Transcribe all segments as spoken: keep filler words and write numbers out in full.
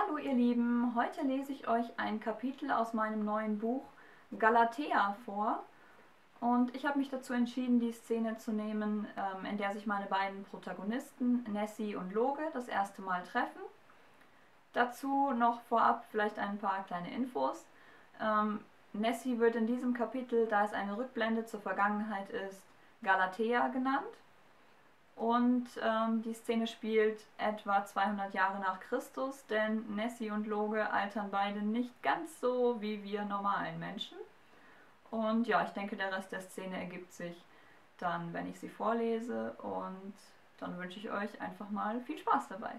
Hallo ihr Lieben, heute lese ich euch ein Kapitel aus meinem neuen Buch Galatea vor und ich habe mich dazu entschieden, die Szene zu nehmen, ähm, in der sich meine beiden Protagonisten Nessie und Loge das erste Mal treffen. Dazu noch vorab vielleicht ein paar kleine Infos. Ähm, Nessie wird in diesem Kapitel, da es eine Rückblende zur Vergangenheit ist, Galatea genannt. Und ähm, die Szene spielt etwa zweihundert Jahre nach Christus, denn Nessie und Loge altern beide nicht ganz so wie wir normalen Menschen. Und ja, ich denke, der Rest der Szene ergibt sich dann, wenn ich sie vorlese. Und dann wünsche ich euch einfach mal viel Spaß dabei.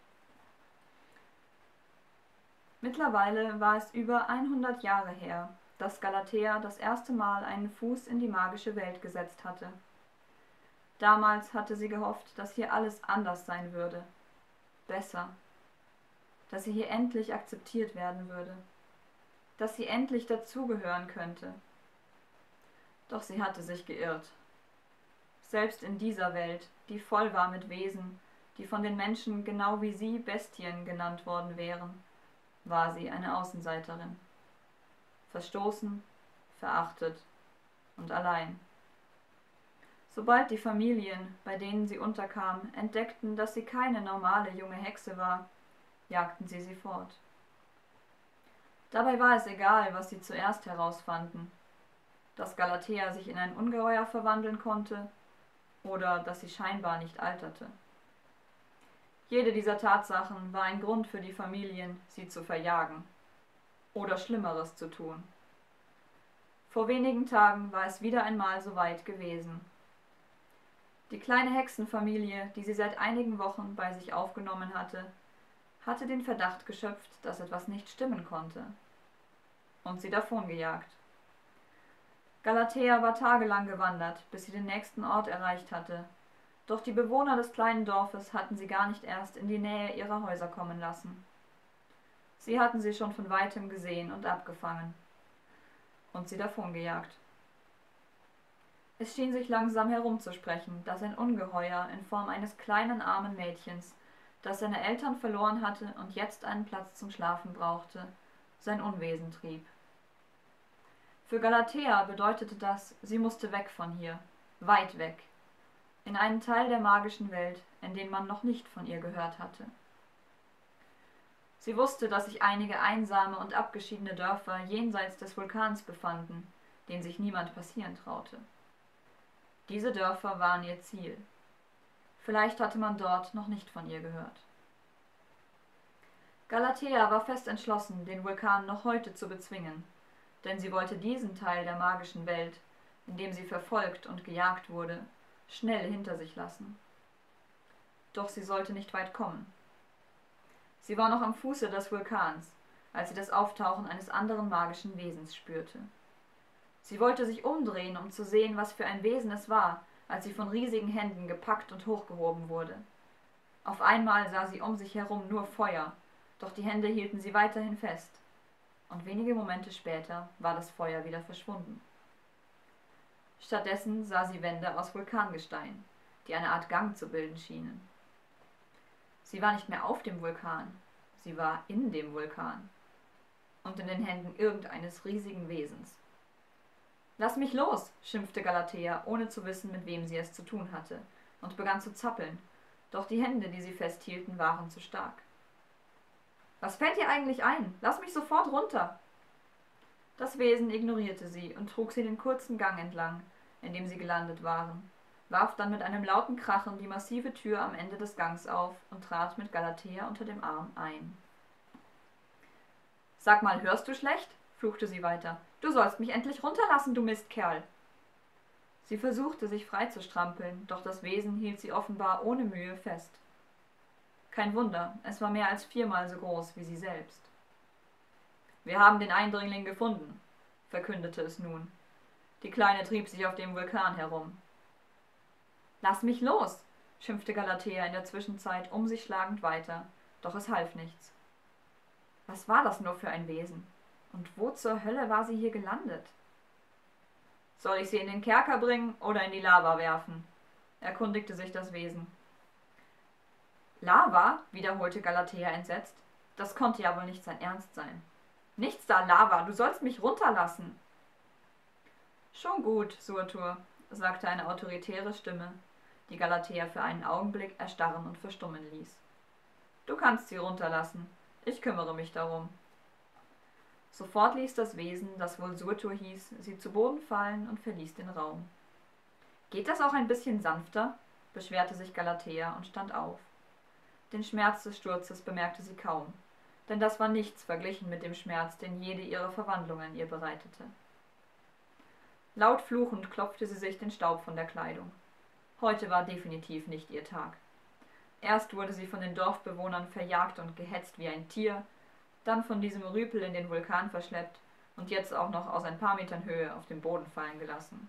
Mittlerweile war es über hundert Jahre her, dass Galatea das erste Mal einen Fuß in die magische Welt gesetzt hatte. Damals hatte sie gehofft, dass hier alles anders sein würde. Besser. Dass sie hier endlich akzeptiert werden würde. Dass sie endlich dazugehören könnte. Doch sie hatte sich geirrt. Selbst in dieser Welt, die voll war mit Wesen, die von den Menschen genau wie sie Bestien genannt worden wären, war sie eine Außenseiterin. Verstoßen, verachtet und allein. Sobald die Familien, bei denen sie unterkam, entdeckten, dass sie keine normale junge Hexe war, jagten sie sie fort. Dabei war es egal, was sie zuerst herausfanden, dass Galatea sich in ein Ungeheuer verwandeln konnte oder dass sie scheinbar nicht alterte. Jede dieser Tatsachen war ein Grund für die Familien, sie zu verjagen oder Schlimmeres zu tun. Vor wenigen Tagen war es wieder einmal so weit gewesen. Die kleine Hexenfamilie, die sie seit einigen Wochen bei sich aufgenommen hatte, hatte den Verdacht geschöpft, dass etwas nicht stimmen konnte, und sie davongejagt. Galatea war tagelang gewandert, bis sie den nächsten Ort erreicht hatte, doch die Bewohner des kleinen Dorfes hatten sie gar nicht erst in die Nähe ihrer Häuser kommen lassen. Sie hatten sie schon von weitem gesehen und abgefangen, und sie davongejagt. Es schien sich langsam herumzusprechen, dass ein Ungeheuer in Form eines kleinen armen Mädchens, das seine Eltern verloren hatte und jetzt einen Platz zum Schlafen brauchte, sein Unwesen trieb. Für Galatea bedeutete das, sie musste weg von hier, weit weg, in einen Teil der magischen Welt, in den man noch nicht von ihr gehört hatte. Sie wusste, dass sich einige einsame und abgeschiedene Dörfer jenseits des Vulkans befanden, den sich niemand passieren traute. Diese Dörfer waren ihr Ziel. Vielleicht hatte man dort noch nicht von ihr gehört. Galatea war fest entschlossen, den Vulkan noch heute zu bezwingen, denn sie wollte diesen Teil der magischen Welt, in dem sie verfolgt und gejagt wurde, schnell hinter sich lassen. Doch sie sollte nicht weit kommen. Sie war noch am Fuße des Vulkans, als sie das Auftauchen eines anderen magischen Wesens spürte. Sie wollte sich umdrehen, um zu sehen, was für ein Wesen es war, als sie von riesigen Händen gepackt und hochgehoben wurde. Auf einmal sah sie um sich herum nur Feuer, doch die Hände hielten sie weiterhin fest, und wenige Momente später war das Feuer wieder verschwunden. Stattdessen sah sie Wände aus Vulkangestein, die eine Art Gang zu bilden schienen. Sie war nicht mehr auf dem Vulkan, sie war in dem Vulkan und in den Händen irgendeines riesigen Wesens. »Lass mich los«, schimpfte Galatea, ohne zu wissen, mit wem sie es zu tun hatte, und begann zu zappeln, doch die Hände, die sie festhielten, waren zu stark. »Was fällt dir eigentlich ein? Lass mich sofort runter!« Das Wesen ignorierte sie und trug sie den kurzen Gang entlang, in dem sie gelandet waren, warf dann mit einem lauten Krachen die massive Tür am Ende des Gangs auf und trat mit Galatea unter dem Arm ein. »Sag mal, hörst du schlecht?«, fluchte sie weiter. »Du sollst mich endlich runterlassen, du Mistkerl!« Sie versuchte, sich freizustrampeln, doch das Wesen hielt sie offenbar ohne Mühe fest. Kein Wunder, es war mehr als viermal so groß wie sie selbst. »Wir haben den Eindringling gefunden«, verkündete es nun. Die Kleine trieb sich auf dem Vulkan herum. »Lass mich los«, schimpfte Galatea in der Zwischenzeit um sich schlagend weiter, doch es half nichts. Was war das nur für ein Wesen? Und wo zur Hölle war sie hier gelandet? »Soll ich sie in den Kerker bringen oder in die Lava werfen?«, erkundigte sich das Wesen. »Lava?«, wiederholte Galatea entsetzt. Das konnte ja wohl nicht sein Ernst sein. Nichts da, Lava, du sollst mich runterlassen. Schon gut, Surtur, sagte eine autoritäre Stimme, die Galatea für einen Augenblick erstarren und verstummen ließ. Du kannst sie runterlassen. Ich kümmere mich darum. Sofort ließ das Wesen, das wohl Surtur hieß, sie zu Boden fallen und verließ den Raum. Geht das auch ein bisschen sanfter? Beschwerte sich Galatea und stand auf. Den Schmerz des Sturzes bemerkte sie kaum, denn das war nichts verglichen mit dem Schmerz, den jede ihrer Verwandlungen ihr bereitete. Laut fluchend klopfte sie sich den Staub von der Kleidung. Heute war definitiv nicht ihr Tag. Erst wurde sie von den Dorfbewohnern verjagt und gehetzt wie ein Tier, dann von diesem Rüpel in den Vulkan verschleppt und jetzt auch noch aus ein paar Metern Höhe auf den Boden fallen gelassen.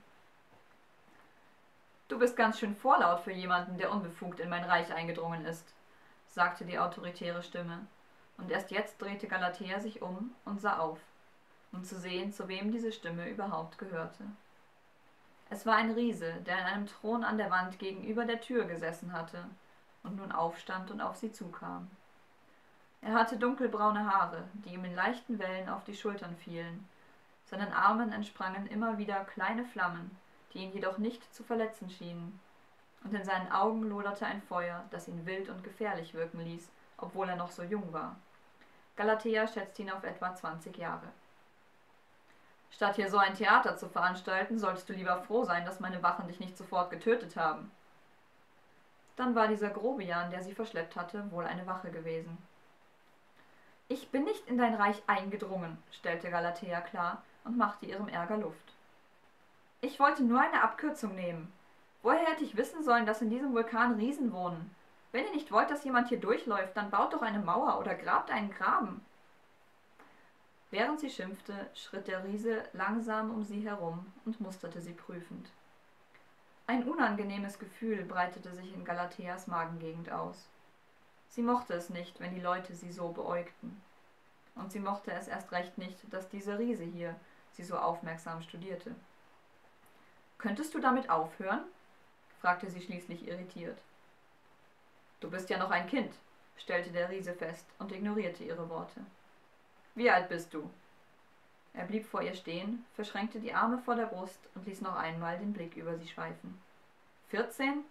»Du bist ganz schön vorlaut für jemanden, der unbefugt in mein Reich eingedrungen ist«, sagte die autoritäre Stimme, und erst jetzt drehte Galatea sich um und sah auf, um zu sehen, zu wem diese Stimme überhaupt gehörte. Es war ein Riese, der in einem Thron an der Wand gegenüber der Tür gesessen hatte und nun aufstand und auf sie zukam. Er hatte dunkelbraune Haare, die ihm in leichten Wellen auf die Schultern fielen. Seinen Armen entsprangen immer wieder kleine Flammen, die ihn jedoch nicht zu verletzen schienen, und in seinen Augen loderte ein Feuer, das ihn wild und gefährlich wirken ließ, obwohl er noch so jung war. Galatea schätzte ihn auf etwa zwanzig Jahre. »Statt hier so ein Theater zu veranstalten, solltest du lieber froh sein, dass meine Wachen dich nicht sofort getötet haben.« Dann war dieser Grobian, der sie verschleppt hatte, wohl eine Wache gewesen. »Ich bin nicht in dein Reich eingedrungen«, stellte Galatea klar und machte ihrem Ärger Luft. »Ich wollte nur eine Abkürzung nehmen. Woher hätte ich wissen sollen, dass in diesem Vulkan Riesen wohnen? Wenn ihr nicht wollt, dass jemand hier durchläuft, dann baut doch eine Mauer oder grabt einen Graben.« Während sie schimpfte, schritt der Riese langsam um sie herum und musterte sie prüfend. Ein unangenehmes Gefühl breitete sich in Galateas Magengegend aus. Sie mochte es nicht, wenn die Leute sie so beäugten. Und sie mochte es erst recht nicht, dass dieser Riese hier sie so aufmerksam studierte. »Könntest du damit aufhören?« fragte sie schließlich irritiert. »Du bist ja noch ein Kind«, stellte der Riese fest und ignorierte ihre Worte. »Wie alt bist du?« Er blieb vor ihr stehen, verschränkte die Arme vor der Brust und ließ noch einmal den Blick über sie schweifen. »Vierzehn?«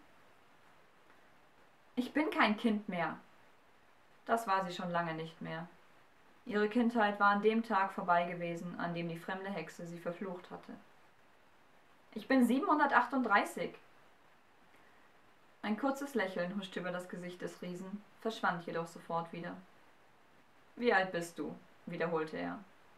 »Ich bin kein Kind mehr.« Das war sie schon lange nicht mehr. Ihre Kindheit war an dem Tag vorbei gewesen, an dem die fremde Hexe sie verflucht hatte. »Ich bin siebenhundertachtunddreißig.« Ein kurzes Lächeln huschte über das Gesicht des Riesen, verschwand jedoch sofort wieder. »Wie alt bist du?« wiederholte er.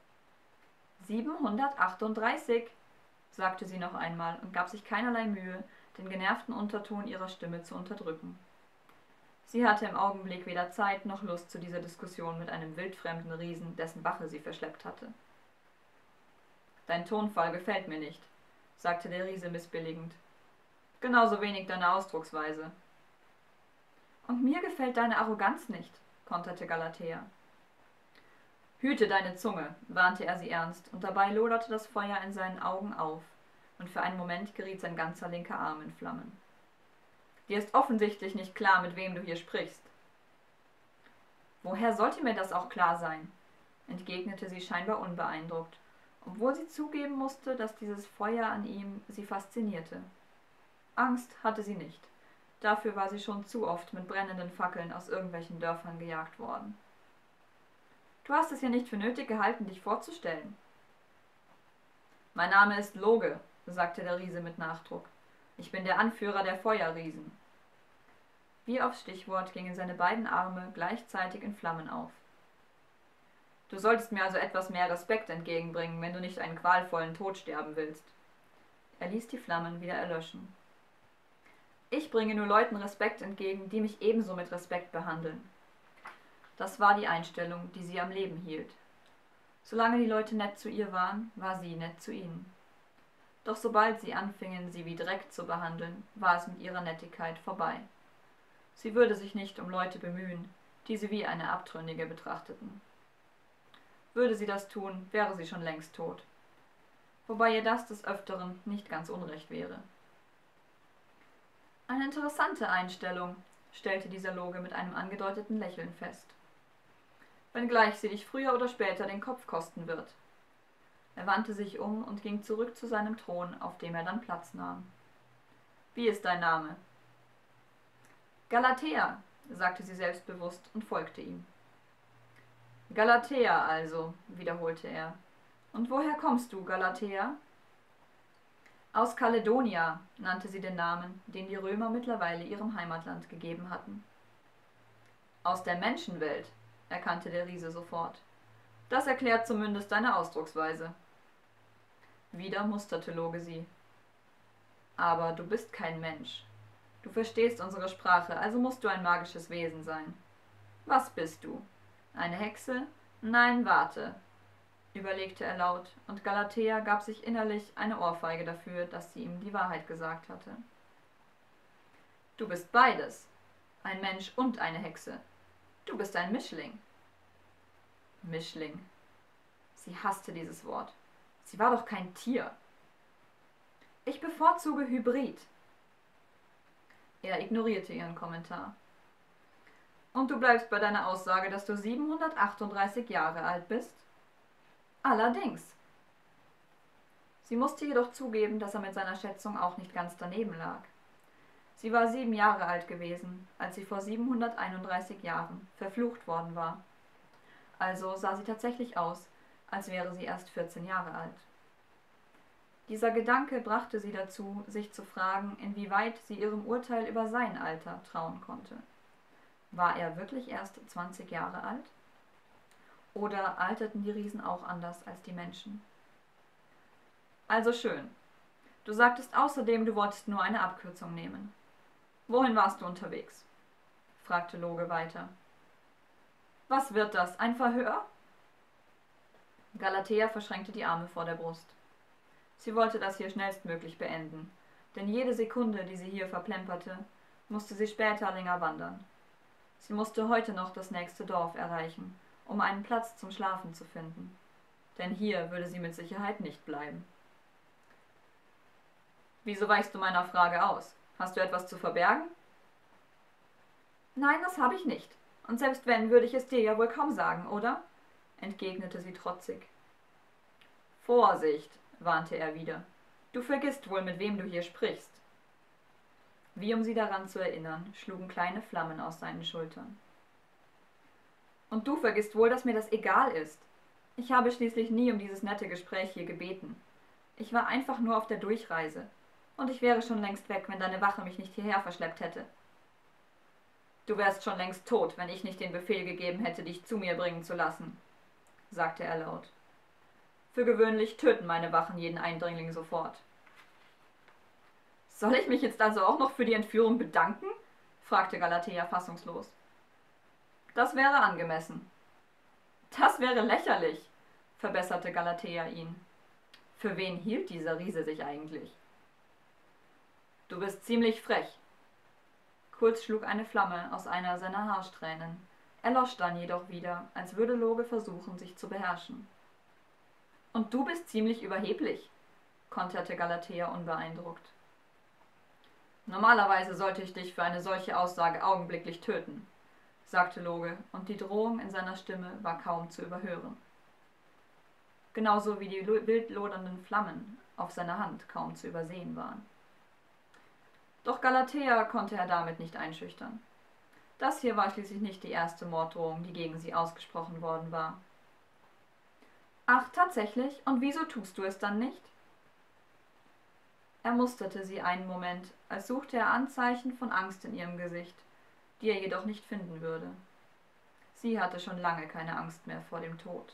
»siebenhundertachtunddreißig«, sagte sie noch einmal und gab sich keinerlei Mühe, den genervten Unterton ihrer Stimme zu unterdrücken. Sie hatte im Augenblick weder Zeit noch Lust zu dieser Diskussion mit einem wildfremden Riesen, dessen Wache sie verschleppt hatte. »Dein Tonfall gefällt mir nicht«, sagte der Riese missbilligend. »Genauso wenig deine Ausdrucksweise.« »Und mir gefällt deine Arroganz nicht«, konterte Galatea. »Hüte deine Zunge«, warnte er sie ernst, und dabei loderte das Feuer in seinen Augen auf, und für einen Moment geriet sein ganzer linker Arm in Flammen. »Dir ist offensichtlich nicht klar, mit wem du hier sprichst.« »Woher sollte mir das auch klar sein?«, entgegnete sie scheinbar unbeeindruckt, obwohl sie zugeben musste, dass dieses Feuer an ihm sie faszinierte. Angst hatte sie nicht. Dafür war sie schon zu oft mit brennenden Fackeln aus irgendwelchen Dörfern gejagt worden. »Du hast es ja nicht für nötig gehalten, dich vorzustellen.« »Mein Name ist Loge«, sagte der Riese mit Nachdruck. »Ich bin der Anführer der Feuerriesen.« Wie aufs Stichwort gingen seine beiden Arme gleichzeitig in Flammen auf. »Du solltest mir also etwas mehr Respekt entgegenbringen, wenn du nicht einen qualvollen Tod sterben willst.« Er ließ die Flammen wieder erlöschen. »Ich bringe nur Leuten Respekt entgegen, die mich ebenso mit Respekt behandeln.« Das war die Einstellung, die sie am Leben hielt. Solange die Leute nett zu ihr waren, war sie nett zu ihnen. Doch sobald sie anfingen, sie wie Dreck zu behandeln, war es mit ihrer Nettigkeit vorbei. Sie würde sich nicht um Leute bemühen, die sie wie eine Abtrünnige betrachteten. Würde sie das tun, wäre sie schon längst tot. Wobei ihr das des Öfteren nicht ganz unrecht wäre. »Eine interessante Einstellung«, stellte dieser Loge mit einem angedeuteten Lächeln fest. wenngleich sie dich früher oder später den Kopf kosten wird. Er wandte sich um und ging zurück zu seinem Thron, auf dem er dann Platz nahm. »Wie ist dein Name?« »Galatea«, sagte sie selbstbewusst und folgte ihm. »Galatea also«, wiederholte er. »Und woher kommst du, Galatea?« »Aus Kaledonia«, nannte sie den Namen, den die Römer mittlerweile ihrem Heimatland gegeben hatten. »Aus der Menschenwelt«, erkannte der Riese sofort. »Das erklärt zumindest deine Ausdrucksweise.« Wieder musterte Loge sie. »Aber du bist kein Mensch. Du verstehst unsere Sprache, also musst du ein magisches Wesen sein. Was bist du? Eine Hexe? Nein, warte«, überlegte er laut, und Galatea gab sich innerlich eine Ohrfeige dafür, dass sie ihm die Wahrheit gesagt hatte. »Du bist beides, ein Mensch und eine Hexe. Du bist ein Mischling.« Mischling. Sie hasste dieses Wort. Sie war doch kein Tier. »Ich bevorzuge Hybrid.« Er ignorierte ihren Kommentar. »Und du bleibst bei deiner Aussage, dass du siebenhundertachtunddreißig Jahre alt bist?« »Allerdings.« Sie musste jedoch zugeben, dass er mit seiner Schätzung auch nicht ganz daneben lag. Sie war sieben Jahre alt gewesen, als sie vor siebenhunderteinunddreißig Jahren verflucht worden war. Also sah sie tatsächlich aus, als wäre sie erst vierzehn Jahre alt. Dieser Gedanke brachte sie dazu, sich zu fragen, inwieweit sie ihrem Urteil über sein Alter trauen konnte. War er wirklich erst zwanzig Jahre alt? Oder alterten die Riesen auch anders als die Menschen? Also schön. Du sagtest außerdem, du wolltest nur eine Abkürzung nehmen. Wohin warst du unterwegs?« fragte Loge weiter. »Was wird das, ein Verhör?« Galatea verschränkte die Arme vor der Brust. Sie wollte das hier schnellstmöglich beenden, denn jede Sekunde, die sie hier verplemperte, musste sie später länger wandern. Sie musste heute noch das nächste Dorf erreichen, um einen Platz zum Schlafen zu finden, denn hier würde sie mit Sicherheit nicht bleiben. »Wieso weichst du meiner Frage aus? Hast du etwas zu verbergen?« »Nein, das habe ich nicht. Und selbst wenn, würde ich es dir ja wohl kaum sagen, oder?« entgegnete sie trotzig. »Vorsicht«, warnte er wieder. »Du vergisst wohl, mit wem du hier sprichst.« Wie um sie daran zu erinnern, schlugen kleine Flammen aus seinen Schultern. »Und du vergisst wohl, dass mir das egal ist. Ich habe schließlich nie um dieses nette Gespräch hier gebeten. Ich war einfach nur auf der Durchreise. Und ich wäre schon längst weg, wenn deine Wache mich nicht hierher verschleppt hätte.« »Du wärst schon längst tot, wenn ich nicht den Befehl gegeben hätte, dich zu mir bringen zu lassen«, sagte er laut. »Für gewöhnlich töten meine Wachen jeden Eindringling sofort.« »Soll ich mich jetzt also auch noch für die Entführung bedanken?« fragte Galatea fassungslos. »Das wäre angemessen.« »Das wäre lächerlich«, verbesserte Galatea ihn. Für wen hielt dieser Riese sich eigentlich? »Du bist ziemlich frech.« Kurz schlug eine Flamme aus einer seiner Haarsträhnen, erlosch dann jedoch wieder, als würde Loge versuchen, sich zu beherrschen. »Und du bist ziemlich überheblich«, konterte Galatea unbeeindruckt. »Normalerweise sollte ich dich für eine solche Aussage augenblicklich töten«, sagte Loge, und die Drohung in seiner Stimme war kaum zu überhören. Genauso wie die wild lodernden Flammen auf seiner Hand kaum zu übersehen waren. Doch Galatea konnte er damit nicht einschüchtern. Das hier war schließlich nicht die erste Morddrohung, die gegen sie ausgesprochen worden war. »Ach, tatsächlich? Und wieso tust du es dann nicht?« Er musterte sie einen Moment, als suchte er Anzeichen von Angst in ihrem Gesicht, die er jedoch nicht finden würde. Sie hatte schon lange keine Angst mehr vor dem Tod.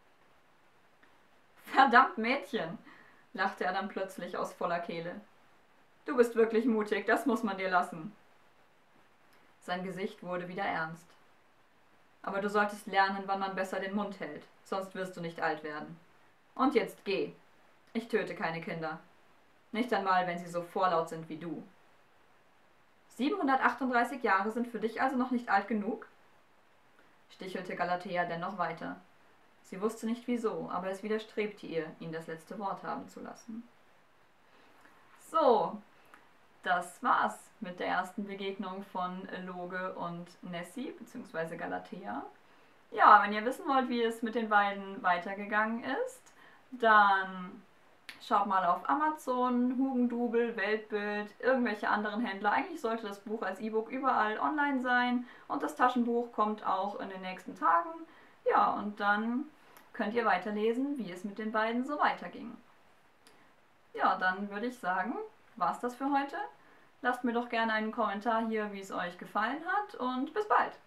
»Verdammt, Mädchen«, lachte er dann plötzlich aus voller Kehle. »Du bist wirklich mutig, das muss man dir lassen.« Sein Gesicht wurde wieder ernst. »Aber du solltest lernen, wann man besser den Mund hält, sonst wirst du nicht alt werden. Und jetzt geh. Ich töte keine Kinder. Nicht einmal, wenn sie so vorlaut sind wie du.« »siebenhundertachtunddreißig Jahre sind für dich also noch nicht alt genug?« stichelte Galatea dennoch weiter. Sie wusste nicht wieso, aber es widerstrebte ihr, ihn das letzte Wort haben zu lassen. So, das war's mit der ersten Begegnung von Loge und Nessie bzw. Galatea. Ja, wenn ihr wissen wollt, wie es mit den beiden weitergegangen ist, dann schaut mal auf Amazon, Hugendubel, Weltbild, irgendwelche anderen Händler. Eigentlich sollte das Buch als E-Book überall online sein und das Taschenbuch kommt auch in den nächsten Tagen. Ja, und dann könnt ihr weiterlesen, wie es mit den beiden so weiterging. Ja, dann würde ich sagen, war's das für heute. Lasst mir doch gerne einen Kommentar hier, wie es euch gefallen hat und bis bald.